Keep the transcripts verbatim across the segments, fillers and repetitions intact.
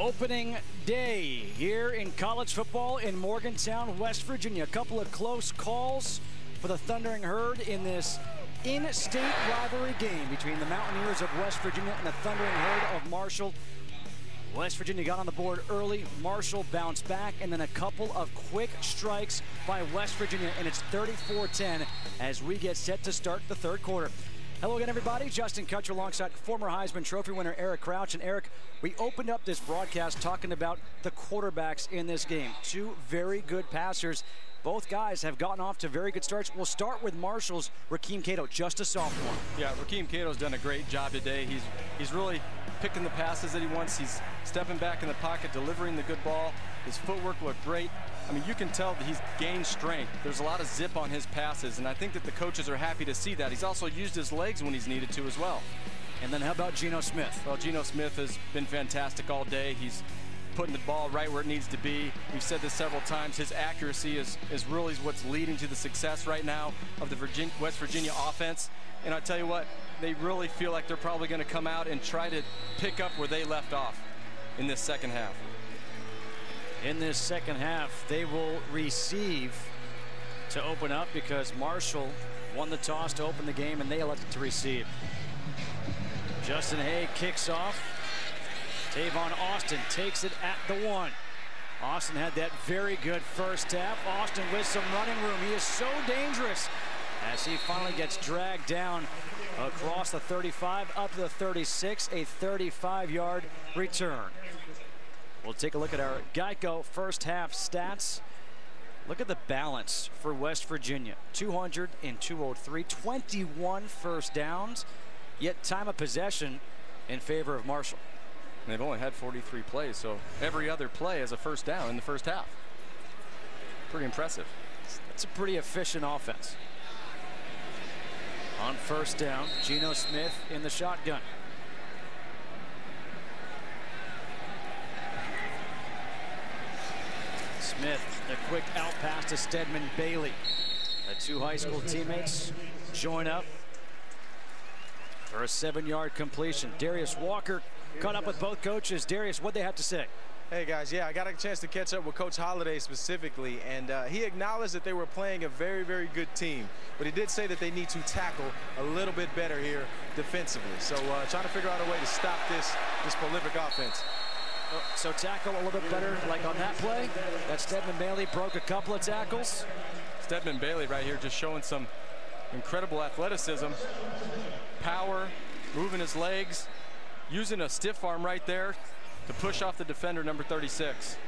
Opening day here in college football in Morgantown, West Virginia. A couple of close calls for the Thundering Herd in this in-state rivalry game between the Mountaineers of West Virginia and the Thundering Herd of Marshall. West Virginia got on the board early. Marshall bounced back, and then a couple of quick strikes by West Virginia, and it's thirty-four ten as we get set to start the third quarter. Hello again, everybody. Justin Kutcher alongside former Heisman Trophy winner Eric Crouch. And Eric, we opened up this broadcast talking about the quarterbacks in this game. Two very good passers. Both guys have gotten off to very good starts. We'll start with Marshall's Rakeem Cato, just a sophomore. Yeah, Rakeem Cato's done a great job today. He's he's really picking the passes that he wants. He's stepping back in the pocket, delivering the good ball. His footwork looked great. I mean, you can tell that he's gained strength. There's a lot of zip on his passes, and I think that the coaches are happy to see that. He's also used his legs when he's needed to as well. And then how about Geno Smith? Well, Geno Smith has been fantastic all day. He's putting the ball right where it needs to be. We've said this several times. His accuracy is, is really what's leading to the success right now of the Virginia, West Virginia offense. And I tell you what, they really feel like they're probably going to come out and try to pick up where they left off in this second half. In this second half, they will receive to open up because Marshall won the toss to open the game, and they elected to receive. Justin Hay kicks off. Tavon Austin takes it at the one. Austin had that very good first half. Austin with some running room. He is so dangerous as he finally gets dragged down across the thirty-five up to the thirty-six, a thirty-five yard return. We'll take a look at our Geico first half stats. Look at the balance for West Virginia. two hundred and two oh three, twenty-one first downs, yet time of possession in favor of Marshall. And they've only had forty-three plays, so every other play is a first down in the first half. Pretty impressive. That's a pretty efficient offense. On first down, Geno Smith in the shotgun. Smith, a quick out pass to Stedman Bailey. The two high school teammates join up for a seven yard completion. Darius Walker caught up with both coaches. Darius, what'd they have to say? Hey guys, yeah, I got a chance to catch up with Coach Holliday specifically, and uh, he acknowledged that they were playing a very, very good team, but he did say that they need to tackle a little bit better here defensively. So uh, trying to figure out a way to stop this, this prolific offense. So tackle a little bit better, like on that play. That Stedman Bailey broke a couple of tackles. Stedman Bailey right here just showing some incredible athleticism, power, moving his legs, using a stiff arm right there to push off the defender, number thirty-six.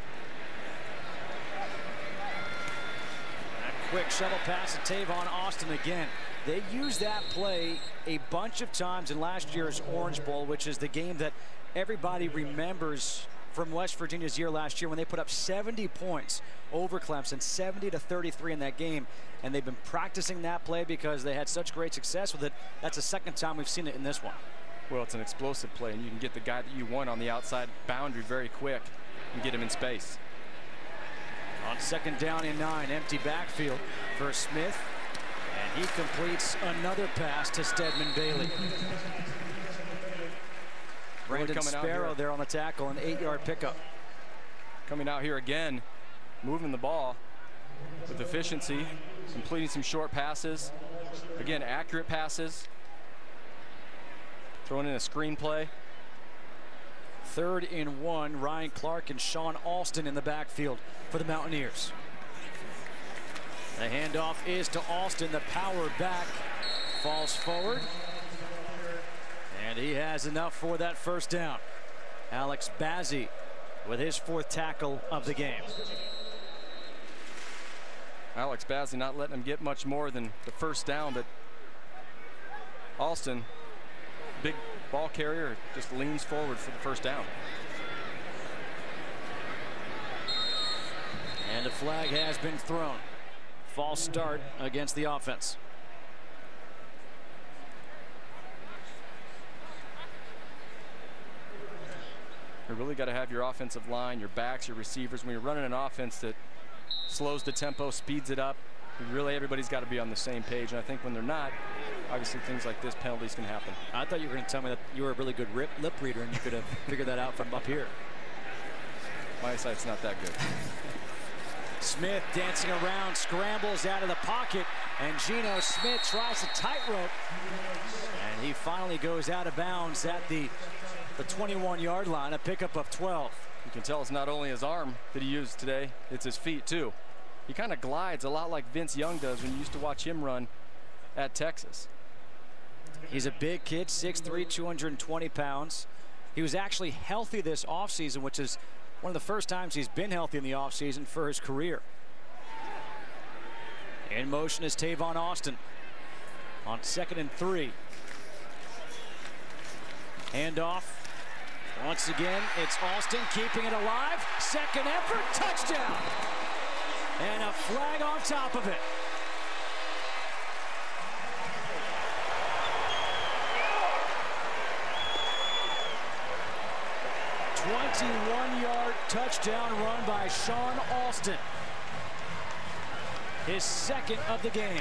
A quick shuttle pass to Tavon Austin again. They used that play a bunch of times in last year's Orange Bowl, which is the game that everybody remembers from West Virginia's year last year when they put up seventy points over Clemson, seventy to thirty-three in that game. And they've been practicing that play because they had such great success with it. That's the second time we've seen it in this one. Well, it's an explosive play, and you can get the guy that you want on the outside boundary very quick and get him in space. On second down and nine, empty backfield for Smith. And he completes another pass to Stedman Bailey. Brandon Sparrow there on the tackle, an eight yard pickup. Coming out here again, moving the ball with efficiency, completing some short passes. Again, accurate passes. Throwing in a screen play. Third and one, Ryan Clark and Sean Alston in the backfield for the Mountaineers. The handoff is to Alston. The power back falls forward. And he has enough for that first down. Alex Bazzi with his fourth tackle of the game. Alex Bazzi not letting him get much more than the first down, but Alston, big ball carrier, just leans forward for the first down. And a flag has been thrown. False start against the offense. You really got to have your offensive line, your backs, your receivers. When you're running an offense that slows the tempo, speeds it up, really everybody's got to be on the same page. And I think when they're not, obviously things like this, penalties can happen. I thought you were going to tell me that you were a really good rip, lip reader and you could have figured that out from up here. My eyesight's not that good. Smith dancing around, scrambles out of the pocket, and Geno Smith tries to tightrope, and he finally goes out of bounds at the the twenty-one yard line, a pickup of twelve. You can tell it's not only his arm that he used today, it's his feet too. He kind of glides a lot like Vince Young does when you used to watch him run at Texas. He's a big kid, six three, two hundred twenty pounds. He was actually healthy this offseason, which is one of the first times he's been healthy in the offseason for his career. In motion is Tavon Austin on second and three. Handoff. Once again, it's Austin keeping it alive. Second effort, touchdown. And a flag on top of it. twenty-one yard touchdown run by Sean Alston. His second of the game.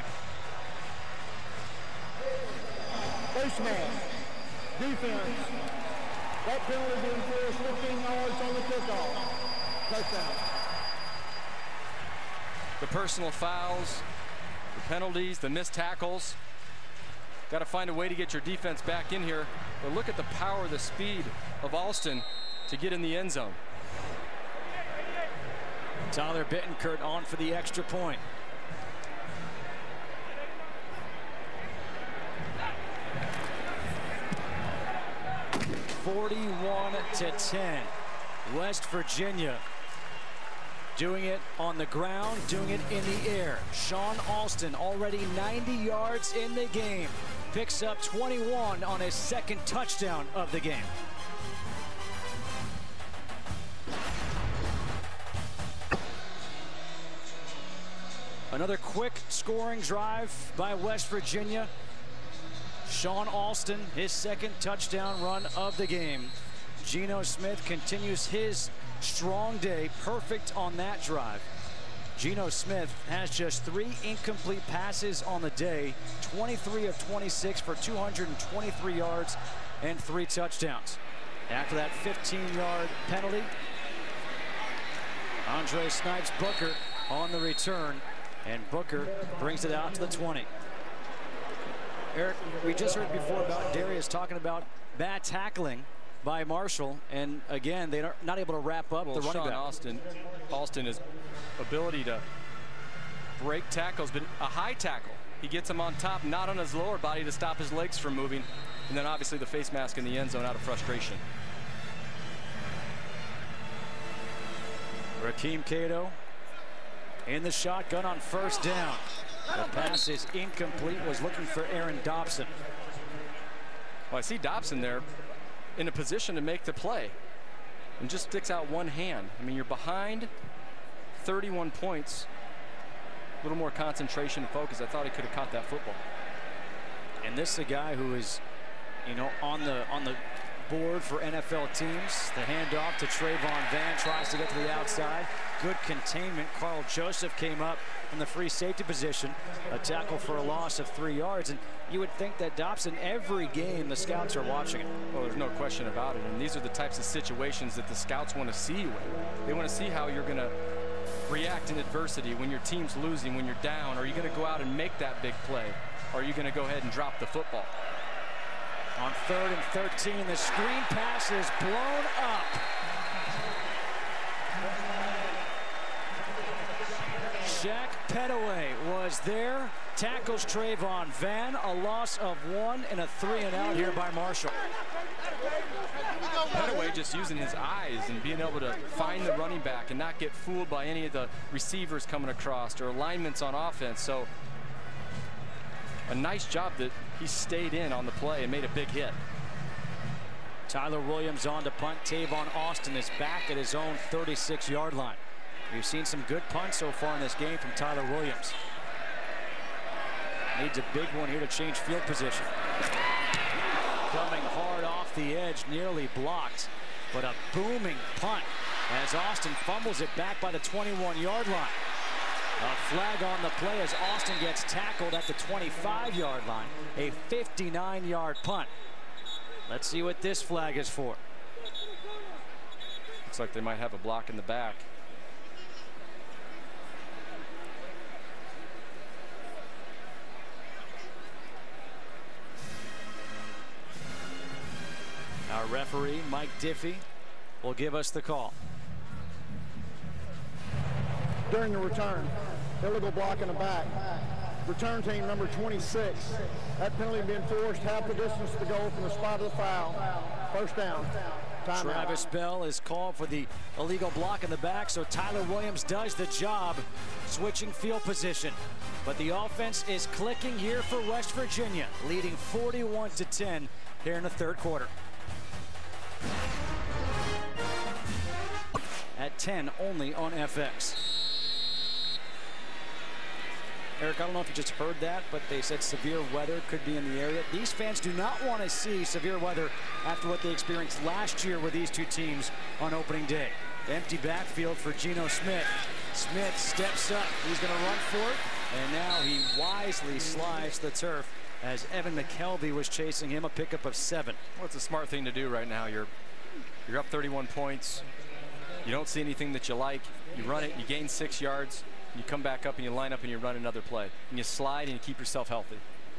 First man, defense. That penalty being forced fifteen yards on the kickoff. Touchdown. The personal fouls, the penalties, the missed tackles. Got to find a way to get your defense back in here. But look at the power, the speed of Alston to get in the end zone. Tyler Bittencourt on for the extra point. forty-one to ten. West Virginia doing it on the ground, doing it in the air. Sean Alston already ninety yards in the game. Picks up twenty-one on his second touchdown of the game. Another quick scoring drive by West Virginia. Sean Alston, his second touchdown run of the game. Geno Smith continues his strong day, perfect on that drive. Geno Smith has just three incomplete passes on the day, twenty-three of twenty-six for two hundred twenty-three yards and three touchdowns. After that fifteen yard penalty, Andre Snipes Booker on the return, and Booker brings it out to the twenty. Eric, we just heard before about Darius talking about bad tackling by Marshall, and again, they're not able to wrap up well, the running Sean back. Austin, Austin, his ability to break tackles, but a high tackle. He gets him on top, not on his lower body to stop his legs from moving, and then obviously the face mask in the end zone out of frustration. Rakeem Cato in the shotgun on first down. The pass is incomplete, was looking for Aaron Dobson. Well, I see Dobson there in a position to make the play and just sticks out one hand. I mean, you're behind thirty-one points. A little more concentration and focus. I thought he could have caught that football. And this is a guy who is, you know, on the on the board for N F L teams. The handoff to Trayvon Van, tries to get to the outside. Good containment. Carl Joseph came up in the free safety position. A tackle for a loss of three yards. And you would think that Dobson, every game, the scouts are watching it. Well, there's no question about it. And these are the types of situations that the scouts want to see you in. They want to see how you're going to react in adversity when your team's losing, when you're down. Are you going to go out and make that big play? Or are you going to go ahead and drop the football? On third and thirteen, the screen pass is blown up. Shaq Petaway was there, tackles Trayvon Van, a loss of one and a three and out here by Marshall. Petaway just using his eyes and being able to find the running back and not get fooled by any of the receivers coming across or alignments on offense. So a nice job that he stayed in on the play and made a big hit. Tyler Williams on to punt. Tavon Austin is back at his own thirty-six yard line. We've seen some good punts so far in this game from Tyler Williams. Needs a big one here to change field position. Coming hard off the edge, nearly blocked, but a booming punt as Austin fumbles it back by the twenty-one yard line. A flag on the play as Austin gets tackled at the twenty-five yard line. A fifty-nine yard punt. Let's see what this flag is for. Looks like they might have a block in the back. Our referee, Mike Diffie, will give us the call. During the return, illegal block in the back. Return team number twenty-six. That penalty being forced half the distance to go from the spot of the foul. First down. Time Travis out. Bell is called for the illegal block in the back, so Tyler Williams does the job, switching field position. But the offense is clicking here for West Virginia, leading forty-one to ten here in the third quarter. At ten only on F X. Eric, I don't know if you just heard that, but they said severe weather could be in the area. These fans do not want to see severe weather after what they experienced last year with these two teams on opening day. Empty backfield for Geno Smith. Smith steps up. He's going to run for it, and now he wisely slides the turf as Evan McKelvey was chasing him, a pickup of seven. Well, it's a smart thing to do right now. You're, you're up thirty-one points. You don't see anything that you like. You run it, you gain six yards. You come back up and you line up and you run another play. And you slide and you keep yourself healthy.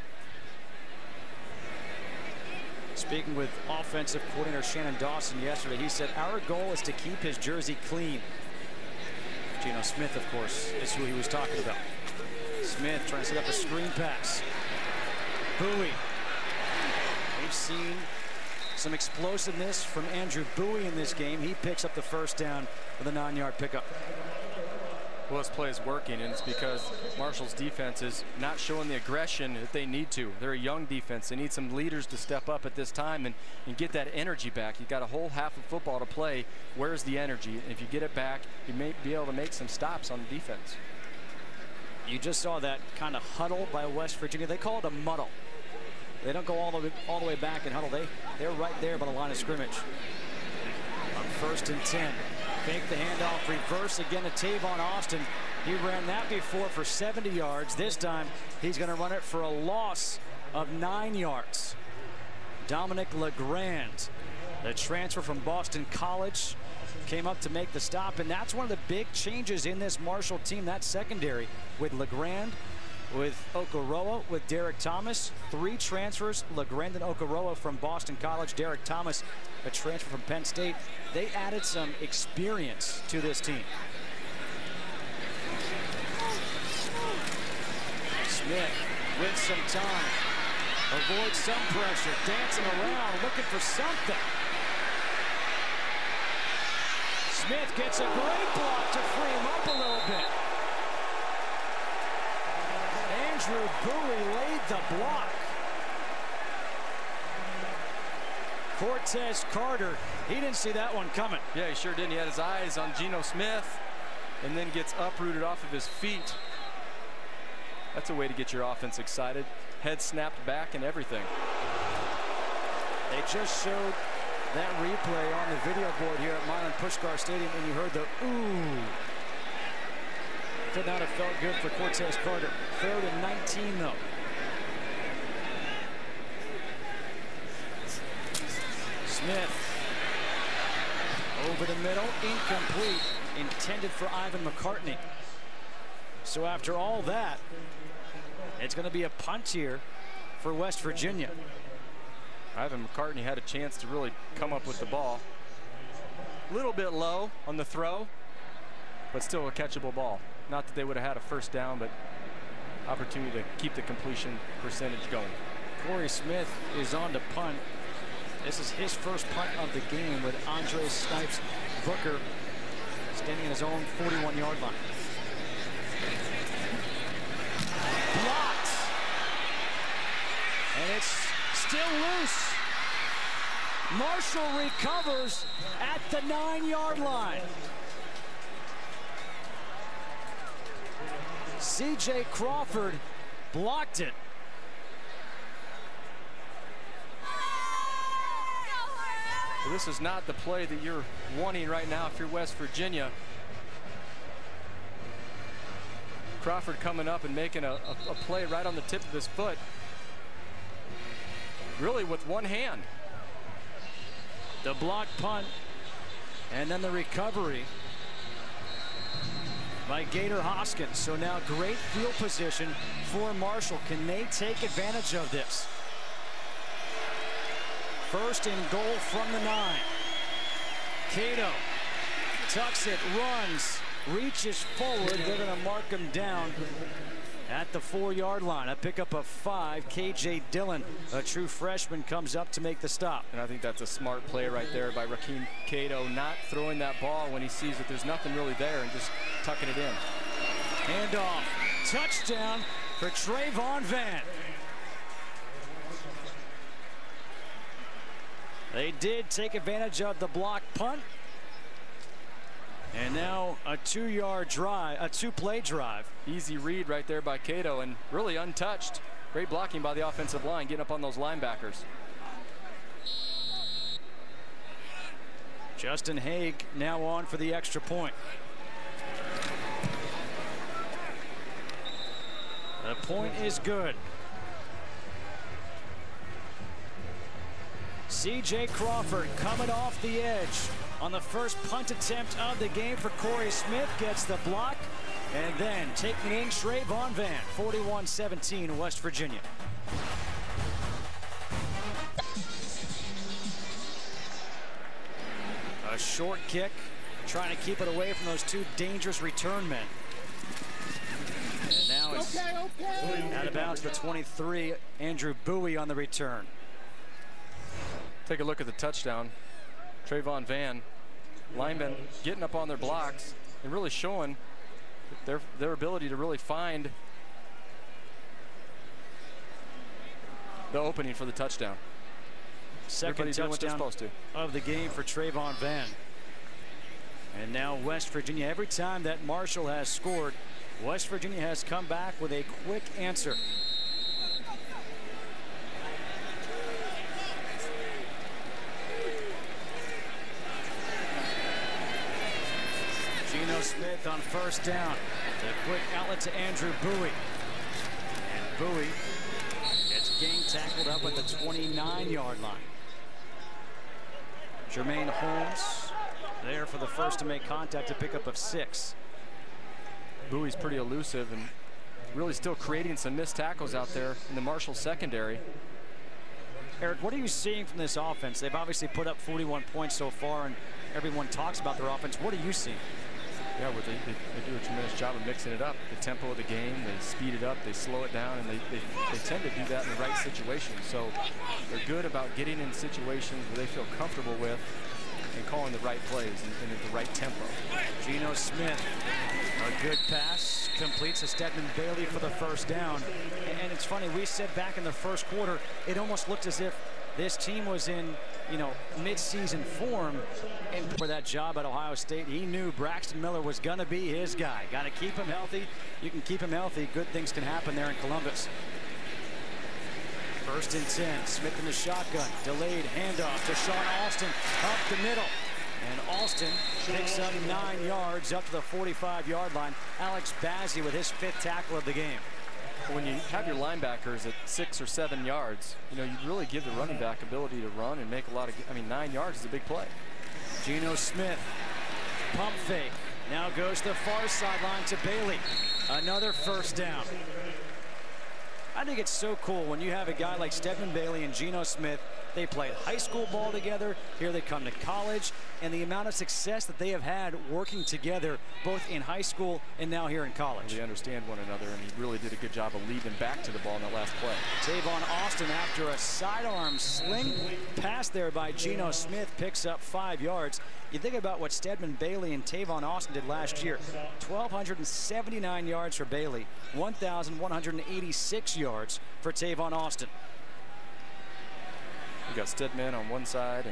Speaking with offensive coordinator Shannon Dawson yesterday, he said our goal is to keep his jersey clean. Geno Smith, of course, is who he was talking about. Smith trying to set up a screen pass. Bowie. We've seen some explosiveness from Andrew Bowie in this game. He picks up the first down with a nine-yard pickup. Well, this play is working, and it's because Marshall's defense is not showing the aggression that they need to. They're a young defense. They need some leaders to step up at this time and, and get that energy back. You've got a whole half of football to play. Where's the energy? And if you get it back, you may be able to make some stops on the defense. You just saw that kind of huddle by West Virginia. They call it a muddle. They don't go all the way, all the way back and huddle. They, they're right there by the line of scrimmage. On first and ten. Fake the handoff, reverse again to Tavon Austin. He ran that before for seventy yards. This time, he's going to run it for a loss of nine yards. Dominic LeGrand, the transfer from Boston College, came up to make the stop, and that's one of the big changes in this Marshall team, that secondary, with LeGrand, with Okoroa, with Derek Thomas. Three transfers, LeGrand and Okoroa from Boston College, Derek Thomas, a transfer from Penn State. They added some experience to this team. Smith with some time, avoids some pressure, dancing around, looking for something. Smith gets a great block to free him up a little bit. Andrew Bowie laid the block. Cortez Carter, he didn't see that one coming. Yeah, he sure didn't. He had his eyes on Geno Smith and then gets uprooted off of his feet. That's a way to get your offense excited. Head snapped back and everything. They just showed that replay on the video board here at Milan Puskar Stadium, and you heard the ooh. Could not have felt good for Cortez Carter. Third and nineteen, though. Smith over the middle, incomplete, intended for Ivan McCartney. So after all that, it's going to be a punt here for West Virginia. Ivan McCartney had a chance to really come up with the ball. A little bit low on the throw, but still a catchable ball. Not that they would have had a first down, but opportunity to keep the completion percentage going. Corey Smith is on to punt. This is his first punt of the game with Andre Snipes Booker standing in his own forty-one yard line. Blocked. And it's still loose. Marshall recovers at the nine yard line. C J Crawford blocked it. Well, this is not the play that you're wanting right now if you're West Virginia. Crawford coming up and making a, a, a play right on the tip of his foot. Really with one hand. The block punt And then the recovery by Gator Hoskins. So now great field position for Marshall. Can they take advantage of this? First and goal from the nine. Cato tucks it, runs, reaches forward. They're going to mark him down at the four-yard line. A pickup of five. K J Dillon, a true freshman, comes up to make the stop. And I think that's a smart play right there by Rakeem Cato, not throwing that ball when he sees that there's nothing really there and just tucking it in. Handoff. Touchdown for Trayvon Van. They did take advantage of the block punt. And now a two-yard drive, a two-play drive. Easy read right there by Cato and really untouched. Great blocking by the offensive line, getting up on those linebackers. Justin Haig now on for the extra point. The point is good. C J Crawford coming off the edge on the first punt attempt of the game for Corey Smith. Gets the block, and then taking in Trayvon Van. forty-one seventeen West Virginia. A short kick, trying to keep it away from those two dangerous return men. And now it's okay, okay. Out of bounds to the twenty-three. Andrew Bowie on the return. Take a look at the touchdown. Trayvon Van, linemen getting up on their blocks and really showing their their ability to really find the opening for the touchdown. Second touchdown of the game for Trayvon Van. And now West Virginia, every time that Marshall has scored, West Virginia has come back with a quick answer. Geno Smith on first down. The quick outlet to Andrew Bowie. And Bowie gets gang tackled up at the twenty-nine yard line. Jermaine Holmes there for the first to make contact, a pickup of six. Bowie's pretty elusive and really still creating some missed tackles out there in the Marshall secondary. Eric, what are you seeing from this offense? They've obviously put up forty-one points so far, and everyone talks about their offense. What are you seeing? Yeah, well, they, they, they do a tremendous job of mixing it up. The tempo of the game, they speed it up, they slow it down, and they, they, they tend to do that in the right situations. So they're good about getting in situations where they feel comfortable with and calling the right plays and, and at the right tempo. Geno Smith, a good pass, completes to Stedman Bailey for the first down. And, and it's funny, we said back in the first quarter, it almost looked as if this team was in, you know, mid-season form, and for that job at Ohio State, he knew Braxton Miller was going to be his guy. Got to keep him healthy. You can keep him healthy, good things can happen there in Columbus. First and ten, Smith in the shotgun, delayed handoff to Sean Alston up the middle. And Alston picks up nine yards up to the forty-five yard line. Alex Bazzi with his fifth tackle of the game. When you have your linebackers at six or seven yards, you know, you really give the running back ability to run and make a lot of, I mean, nine yards is a big play. Geno Smith, pump fake, now goes to the far sideline to Bailey. Another first down. I think it's so cool when you have a guy like Stedman Bailey and Geno Smith. They played high school ball together. Here they come to college, and the amount of success that they have had working together, both in high school and now here in college. They understand one another, and he really did a good job of leading back to the ball in that last play. Tavon Austin, after a sidearm sling pass there by Geno Smith, picks up five yards. You think about what Stedman Bailey and Tavon Austin did last year. one thousand two hundred seventy-nine yards for Bailey, one thousand one hundred eighty-six yards for Tavon Austin. You got Stedman on one side and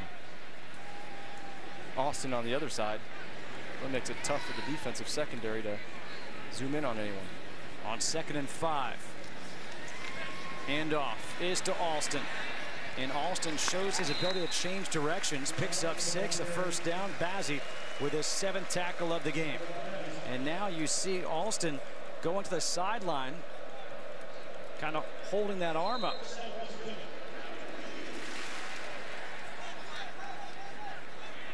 Austin on the other side. That makes it tough for the defensive secondary to zoom in on anyone. On second and five, handoff is to Alston. And Alston shows his ability to change directions, picks up six, a first down. Bazzi with his seventh tackle of the game. And now you see Alston going to the sideline, kind of holding that arm up.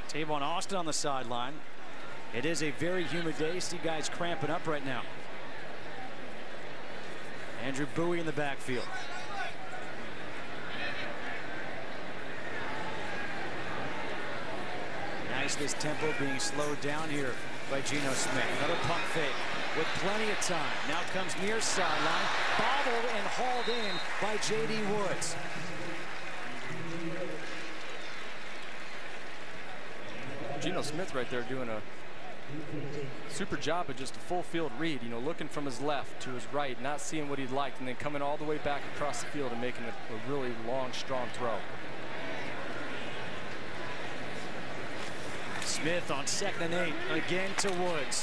Tavon Austin on the sideline. It is a very humid day. See guys cramping up right now. Andrew Bowie in the backfield. Nice, this tempo being slowed down here by Geno Smith. Another pump fake with plenty of time. Now comes near sideline, bobbled and hauled in by J D Woods. Geno Smith right there doing a super job of just a full field read, you know, looking from his left to his right, not seeing what he'd liked, and then coming all the way back across the field and making a, a really long, strong throw. Smith on second and eight, again to Woods.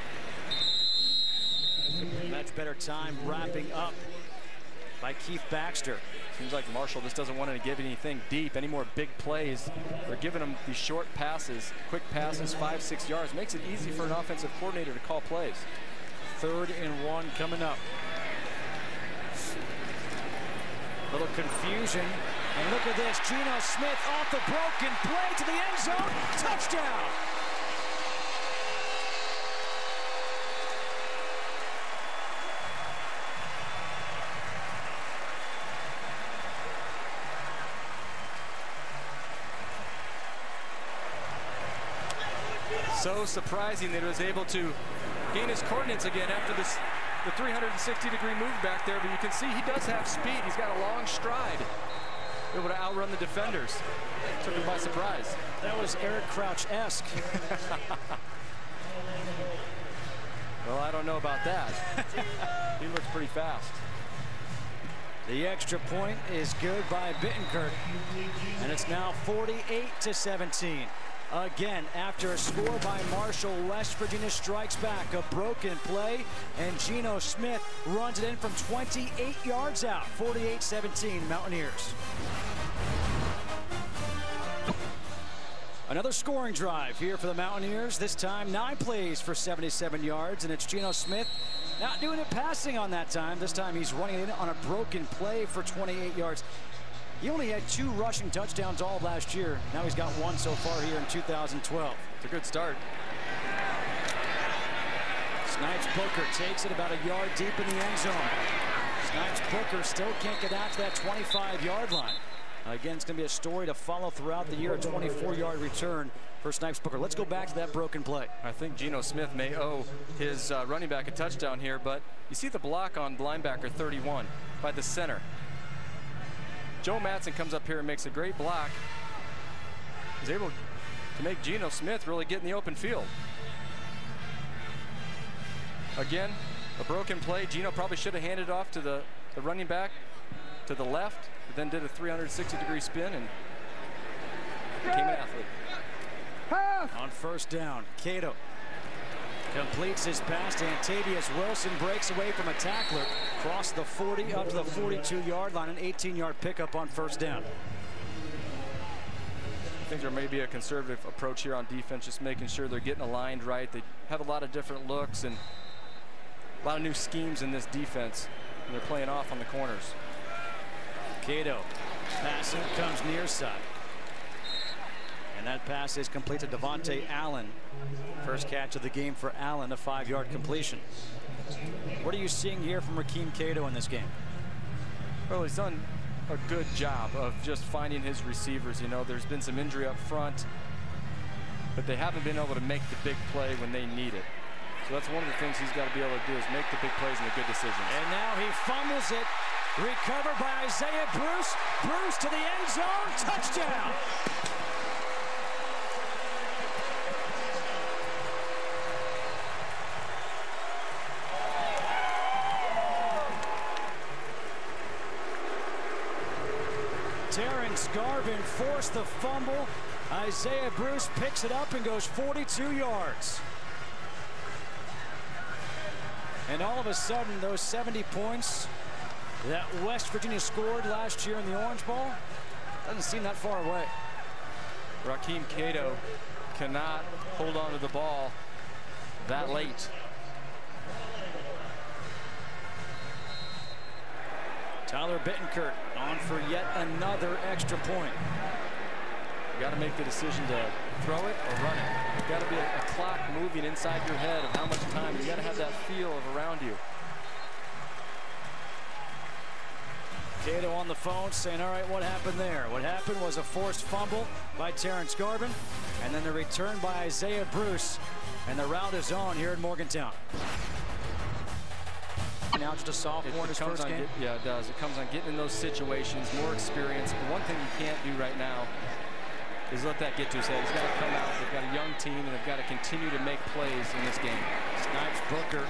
Much better time wrapping up by Keith Baxter. Seems like Marshall just doesn't want to give anything deep, any more big plays. They're giving him these short passes, quick passes, five, six yards. Makes it easy for an offensive coordinator to call plays. Third and one coming up. Little confusion. And look at this, Geno Smith off the broken play to the end zone. Touchdown! So surprising that he was able to gain his coordinates again after this the three hundred sixty degree move back there, but you can see he does have speed. He's got a long stride. Able to outrun the defenders. Took him by surprise. That was Eric Crouch-esque. Well, I don't know about that. He looks pretty fast. The extra point is good by Bittenkirk, and it's now forty-eight to seventeen. Again, after a score by Marshall, West Virginia strikes back. A broken play, and Geno Smith runs it in from twenty-eight yards out. forty-eight seventeen, Mountaineers. Another scoring drive here for the Mountaineers. This time, nine plays for seventy-seven yards, and it's Geno Smith not doing it passing on that time. This time, he's running it in on a broken play for twenty-eight yards. He only had two rushing touchdowns all of last year. Now he's got one so far here in two thousand twelve. It's a good start. Snipes Booker takes it about a yard deep in the end zone. Snipes Booker still can't get out to that twenty-five yard line. Again, it's going to be a story to follow throughout the year. A twenty-four yard return for Snipes Booker. Let's go back to that broken play. I think Geno Smith may owe his uh, running back a touchdown here, but you see the block on linebacker thirty-one by the center. Joe Matson comes up here and makes a great block. He's able to make Geno Smith really get in the open field. Again, a broken play. Geno probably should have handed off to the, the running back to the left, but then did a three hundred sixty degree spin and became an athlete. On first down, Cato completes his pass to Antavius Wilson, breaks away from a tackler, across the forty up to the forty-two yard line, an eighteen yard pickup on first down. I think there may be a conservative approach here on defense, just making sure they're getting aligned right. They have a lot of different looks and a lot of new schemes in this defense, and they're playing off on the corners. Cato passing comes near side. And that pass is complete to Devontae Allen. First catch of the game for Allen, a five yard completion. What are you seeing here from Rakeem Cato in this game? Well, he's done a good job of just finding his receivers. You know, there's been some injury up front, but they haven't been able to make the big play when they need it. So that's one of the things he's got to be able to do, is make the big plays and the good decisions. And now he fumbles it. Recovered by Isaiah Bruce. Bruce to the end zone. Touchdown. Terrence Garvin forced the fumble. Isaiah Bruce picks it up and goes forty-two yards. And all of a sudden, those seventy points that West Virginia scored last year in the Orange Bowl doesn't seem that far away. Rakeem Cato cannot hold on to the ball that late. Tyler Tyler Bittenkirk on for yet another extra point. You got to make the decision to throw it or run it. There's got to be a, a clock moving inside your head of how much time. You got to have that feel of around you. Cato on the phone saying, all right, what happened there? What happened was a forced fumble by Terrence Garvin, and then the return by Isaiah Bruce, and the route is on here in Morgantown. Now just a sophomore in his first game. Get, yeah, it does. It comes on getting in those situations, more experience. But one thing you can't do right now is let that get to his head. He's got to come out. They've got a young team, and they've got to continue to make plays in this game. Snipes Booker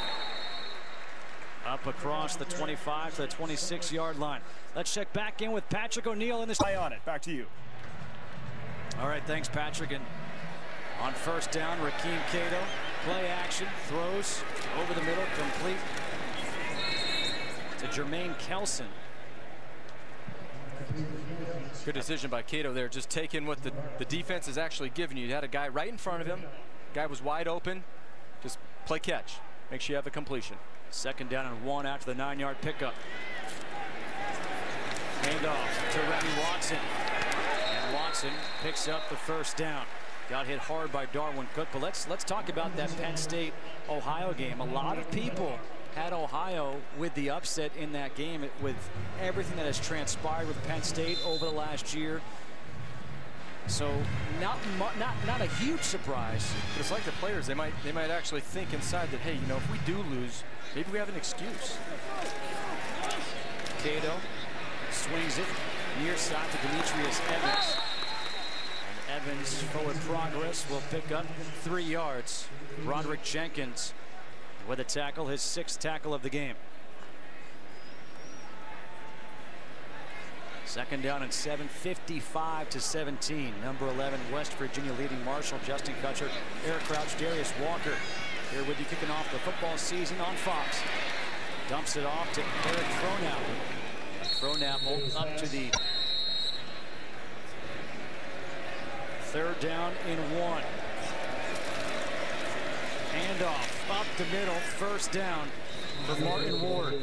up across the twenty-five to the twenty-six yard line. Let's check back in with Patrick O'Neill in this. Play on it. Back to you. All right, thanks, Patrick. And on first down, Rakeem Cato, play action, throws over the middle, complete to Jermaine Kelson. Good decision by Cato there. Just taking what the, the defense is actually giving you. You had a guy right in front of him. Guy was wide open. Just play catch. Make sure you have a completion. Second down and one after the nine yard pickup. Hand off to Remy Watson. And Watson picks up the first down. Got hit hard by Darwin Cook. But let's let's talk about that Penn State Ohio game. A lot of people had Ohio with the upset in that game, with everything that has transpired with Penn State over the last year. So not not not a huge surprise. But it's like the players, they might they might actually think inside that, hey, you know, if we do lose, maybe we have an excuse. Cato swings it near side to Demetrius Evans. And Evans' forward progress will pick up three yards. Roderick Jenkins with a tackle, his sixth tackle of the game. Second down and seven, fifty-five to seventeen. Number eleven, West Virginia leading Marshall, Justin Kutcher, Eric Crouch, Darius Walker. Here with you kicking off the football season on Fox. Dumps it off to Eric Frohnapple. Frohnapple up to the third down in one. Handoff up the middle, first down for Martin Ward.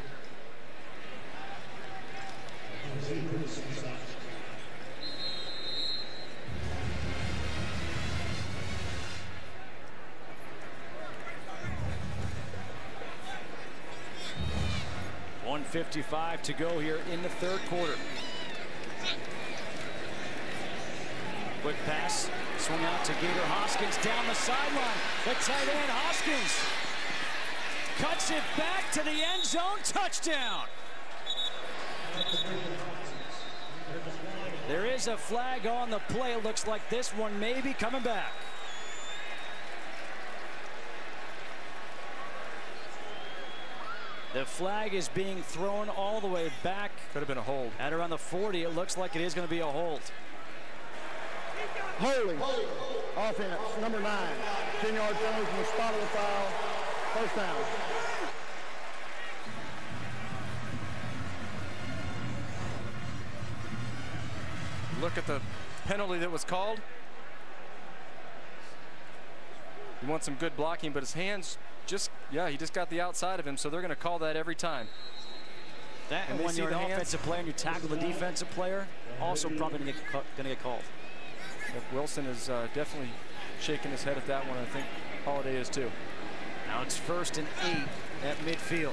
one fifty-five to go here in the third quarter. Quick pass, swung out to Gator Hoskins down the sideline. The tight end Hoskins cuts it back to the end zone, touchdown. There is a flag on the play. It looks like this one may be coming back. The flag is being thrown all the way back. Could have been a hold. At around the forty, it looks like it is going to be a hold. Holding. Offense, number nine. ten yard penalty from the spot of the foul. First down. Look at the penalty that was called. He wants some good blocking, but his hands just, yeah, he just got the outside of him, so they're going to call that every time. That and, and when you're an offensive player and you tackle the defensive player, also probably going to get called. Yep, Wilson is uh, definitely shaking his head at that one. I think Holiday is too. Now it's first and eight at midfield.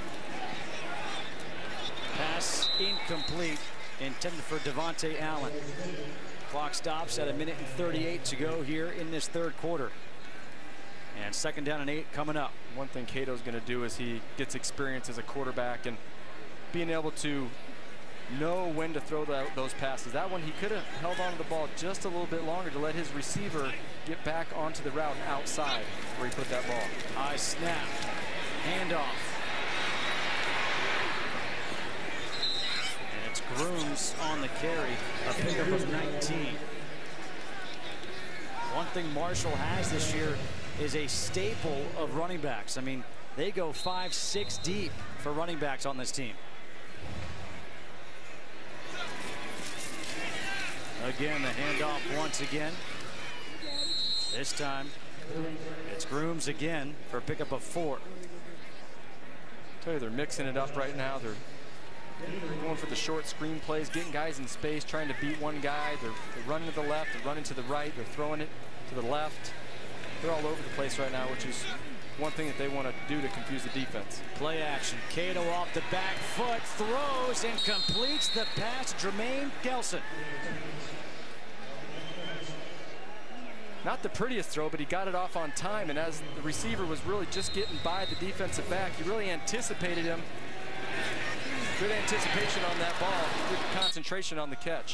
Pass incomplete, intended for Devontae Allen. Clock stops at a minute and thirty-eight to go here in this third quarter. And second down and eight coming up. One thing Cato's going to do is he gets experience as a quarterback and being able to know when to throw that, those passes. That one, he could have held on to the ball just a little bit longer to let his receiver get back onto the route outside where he put that ball. High snap, handoff. And it's Grooms on the carry, a pickup of nineteen. One thing Marshall has this year is a staple of running backs. I mean, they go five, six deep for running backs on this team. Again, the handoff once again. This time, it's Grooms again for a pickup of four. I tell you, they're mixing it up right now. They're going for the short screen plays, getting guys in space, trying to beat one guy. They're, they're running to the left, they're running to the right, they're throwing it to the left. They're all over the place right now, which is one thing that they want to do to confuse the defense. Play action. Cato off the back foot, throws and completes the pass. Jermaine Gelson. Not the prettiest throw, but he got it off on time, and as the receiver was really just getting by the defensive back, he really anticipated him. Good anticipation on that ball, good concentration on the catch.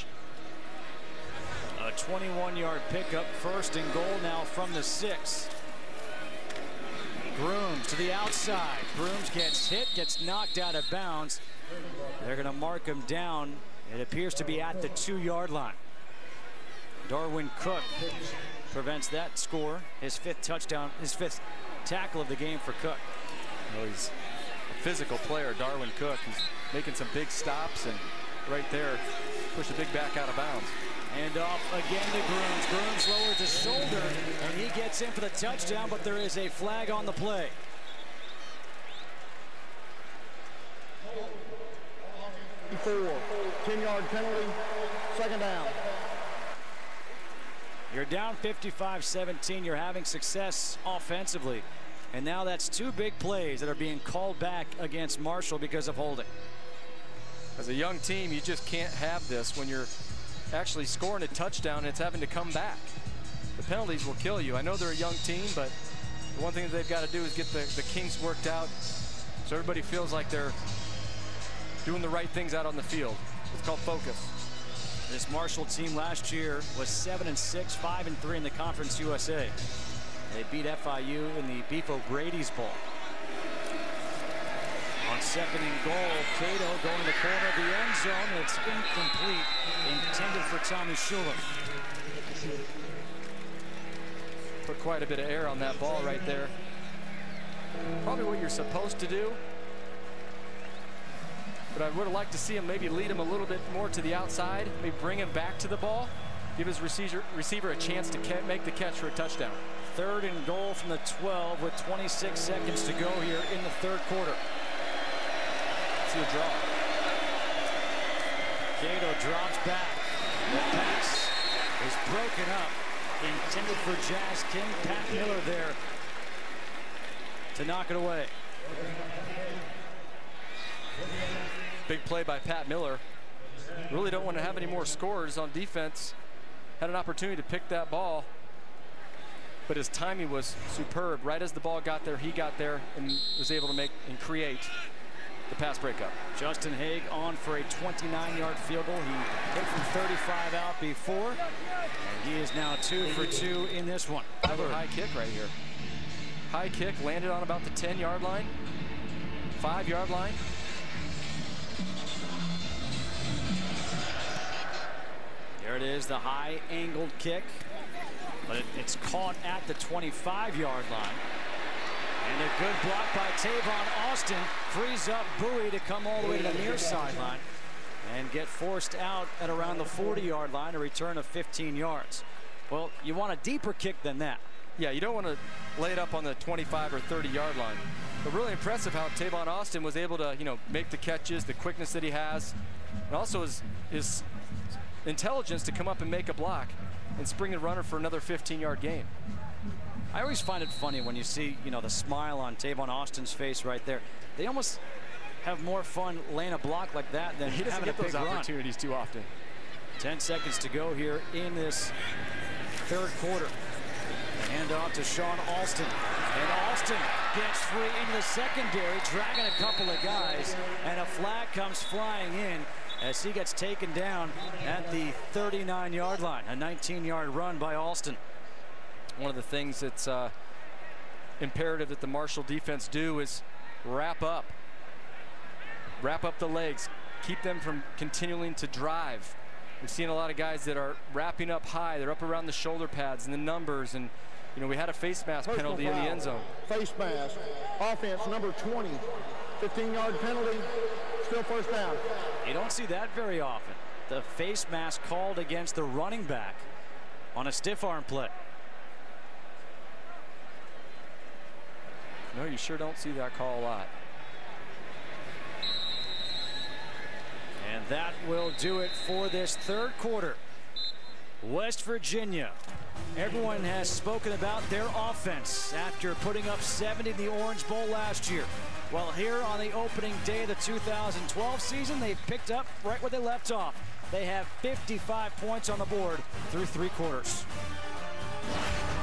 A twenty-one yard pickup, first and goal now from the six. Grooms to the outside. Grooms gets hit, gets knocked out of bounds. They're going to mark him down. It appears to be at the two yard line. Darwin Cook prevents that score. His fifth touchdown, his fifth tackle of the game for Cook. Oh, he's a physical player, Darwin Cook. He's making some big stops, and right there, push the big back out of bounds. And off again to Grooms. Grooms lowers his shoulder, and he gets in for the touchdown, but there is a flag on the play. Four, ten yard penalty, second down. You're down fifty-five seventeen. You're having success offensively. And now that's two big plays that are being called back against Marshall because of holding. As a young team, you just can't have this when you're actually scoring a touchdown and it's having to come back. The penalties will kill you. I know they're a young team, but the one thing that they've got to do is get the, the kinks worked out so everybody feels like they're doing the right things out on the field. It's called focus. This Marshall team last year was seven and six, five and three in the Conference U S A. They beat F I U in the Beef O'Grady's Bowl. On second and goal, Cato going to the corner of the end zone. It's incomplete, intended for Tommy Schuler. Put quite a bit of air on that ball right there. Probably what you're supposed to do. But I would have liked to see him maybe lead him a little bit more to the outside, maybe bring him back to the ball, give his receiver, receiver a chance to make the catch for a touchdown. Third and goal from the twelve with twenty-six seconds to go here in the third quarter. See a draw. Cato drops back. The pass is broken up. Intended for Jazz King. Pat Miller there to knock it away. Big play by Pat Miller. Really don't want to have any more scores on defense. Had an opportunity to pick that ball, but his timing was superb. Right as the ball got there, he got there and was able to make and create the pass breakup. Justin Haig on for a twenty-nine yard field goal. He hit from thirty-five out before, and he is now two for two in this one. Another high kick right here. High kick landed on about the ten yard line, five yard line. There it is, the high angled kick, but it, it's caught at the twenty-five yard line. And a good block by Tavon Austin frees up Bowie to come all the way to the near sideline and get forced out at around the forty yard line, a return of fifteen yards. Well, you want a deeper kick than that. Yeah, you don't want to lay it up on the twenty-five or thirty yard line. But really impressive how Tavon Austin was able to, you know, make the catches, the quickness that he has, and also his, his intelligence to come up and make a block and spring the runner for another fifteen yard gain. I always find it funny when you see, you know, the smile on Tavon Austin's face right there. They almost have more fun laying a block like that than he doesn't having get a big those run. opportunities too often. ten seconds to go here in this third quarter. Hand off to Sean Alston. And Alston gets free into the secondary, dragging a couple of guys, and a flag comes flying in as he gets taken down at the thirty-nine yard line. A nineteen yard run by Alston. One of the things that's uh, imperative that the Marshall defense do is wrap up. Wrap up the legs. Keep them from continuing to drive. We've seen a lot of guys that are wrapping up high. They're up around the shoulder pads and the numbers. And, you know, we had a face mask Personal penalty foul. in the end zone. Face mask. Offense number twenty. fifteen yard penalty. Still first down. You don't see that very often. The face mask called against the running back on a stiff arm play. No, you sure don't see that call a lot. And that will do it for this third quarter. West Virginia. Everyone has spoken about their offense after putting up seventy in the Orange Bowl last year. Well, here on the opening day of the two thousand twelve season, they've picked up right where they left off. They have fifty-five points on the board through three quarters.